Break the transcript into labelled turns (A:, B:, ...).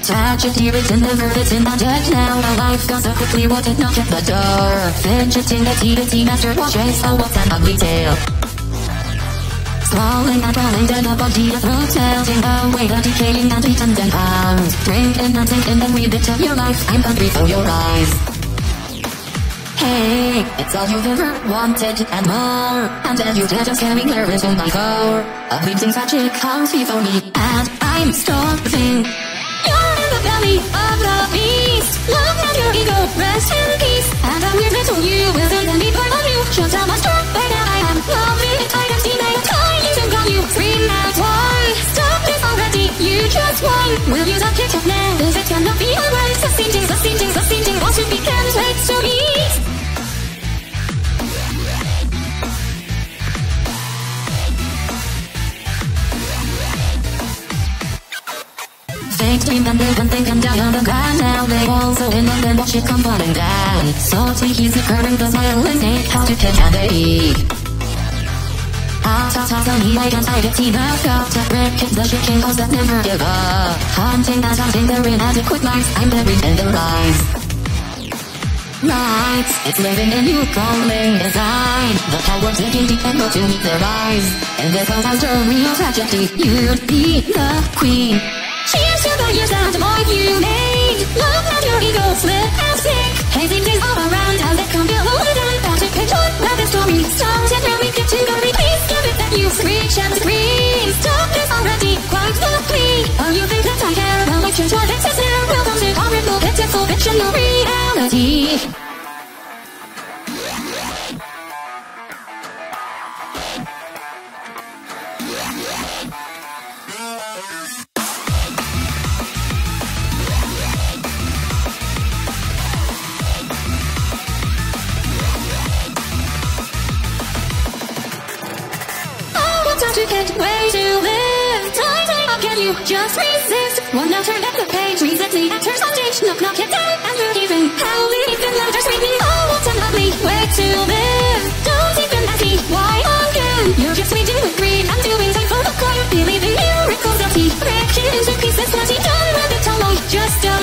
A: Tragedy written the verdict in the judge now. My life goes so quickly, what did knock at the door? Fidgeting the tea after watches, oh what's an ugly tale. Swallowing and crawling down the body, the throat melting away, the decaying and eaten and pounds. Drinking and thinking and read it of your life, I'm hungry for your eyes. Hey, it's all you've ever wanted and more, and then you just carrying her into my core. A fleeting tragic coffee for me, and I'm starving. You're in the belly of the beast. Look at your ego, rest in peace. And a weird little you will then be part of you. Shut down my strong right now I am loving it. I have seen I am trying to call you. Scream out why? Stop this already, you just won. Will you not catch up now? Cause it cannot be otherwise. The singing, all should be can't wait to eat. Fake dream and live and think and die on the ground now. They also in and then watch it come falling down. Salty he's occurring, the smile and think how to catch and they eat. Toss on me, I can't hide it, see the scout to break it, the shaking holes that never give up. Haunting that haunting the inadequate lives, I'm buried in the rise. Nights, it's living in you, calling design. The power digging deep and go to meet their eyes. In this house has a real tragedy, you'd be the queen. Cheers to the years that life you made. Look at your ego slip and stick. Hazy days all around as they come below and back to picture where the story starts. And when we get to the please give it that you screech and scream. Stop this already, quite the plea. Oh, you think that I care? Well, I've changed what exists now. Welcome to horrible, pitiful, fictional reality. Can't wait to live. Time, how can you just resist? One now turn back the page, reset the actors on stage. Knock, knock it down, and we're even. How even louder screaming. Oh, what an ugly way to live. Don't even ask me why again. You're just me doing greed. I'm doing time for the choir. Believe in miracles of tea. Break it into pieces, not done with it all. Just